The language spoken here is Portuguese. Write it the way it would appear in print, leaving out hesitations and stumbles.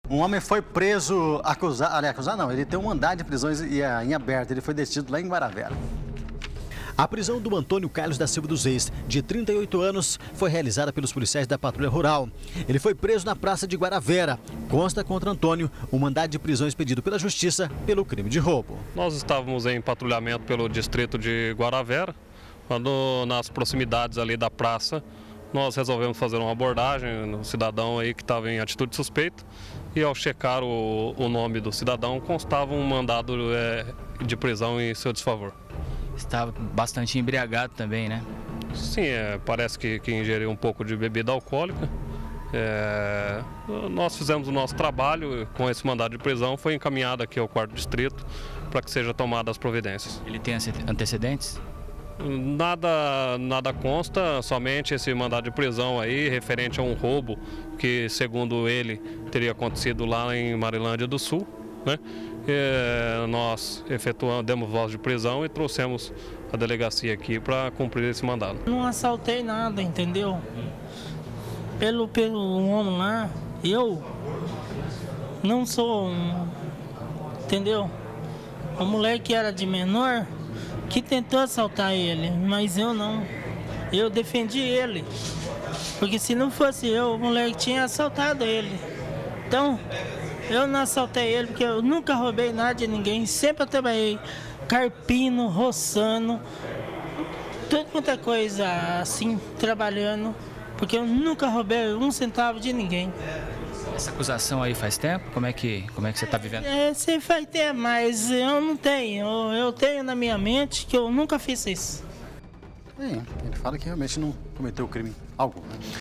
Um homem foi preso, acusado não, ele tem um mandado de prisões em aberto, ele foi detido lá em Guaravera. A prisão do Antônio Carlos da Silva dos Reis, de 38 anos, foi realizada pelos policiais da Patrulha Rural. Ele foi preso na praça de Guaravera. Consta contra Antônio um mandado de prisão expedido pela Justiça pelo crime de roubo. Nós estávamos em patrulhamento pelo distrito de Guaravera, quando nas proximidades ali da praça, nós resolvemos fazer uma abordagem no cidadão aí que estava em atitude suspeita. E ao checar o nome do cidadão, constava um mandado de prisão em seu desfavor. Estava bastante embriagado também, né? Sim, parece que ingeriu um pouco de bebida alcoólica. Nós fizemos o nosso trabalho com esse mandado de prisão, foi encaminhado aqui ao 4º distrito para que seja tomadas as providências. Ele tem antecedentes? Nada consta, somente esse mandado de prisão aí, referente a um roubo que, segundo ele, teria acontecido lá em Marilândia do Sul, né? Nós demos voz de prisão e trouxemos a delegacia aqui para cumprir esse mandado. Não assaltei nada, entendeu? Pelo homem lá, eu não sou entendeu? A mulher que era de menor, que tentou assaltar ele, mas eu não. Eu defendi ele, porque se não fosse eu, o moleque tinha assaltado ele. Então, eu não assaltei ele, porque eu nunca roubei nada de ninguém. Sempre eu trabalhei carpino, roçando, tudo quanto é coisa assim, trabalhando, porque eu nunca roubei um centavo de ninguém. Essa acusação aí faz tempo? Como é que você está vivendo? Você vai ter, mas eu não tenho. Eu tenho na minha mente que eu nunca fiz isso. Ele fala que realmente não cometeu crime algum, né?